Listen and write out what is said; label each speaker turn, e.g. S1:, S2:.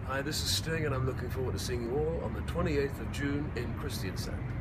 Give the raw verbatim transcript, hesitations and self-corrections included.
S1: Hi, this is Sting, and I'm looking forward to seeing you all on the twenty-eighth of June in Kristiansand.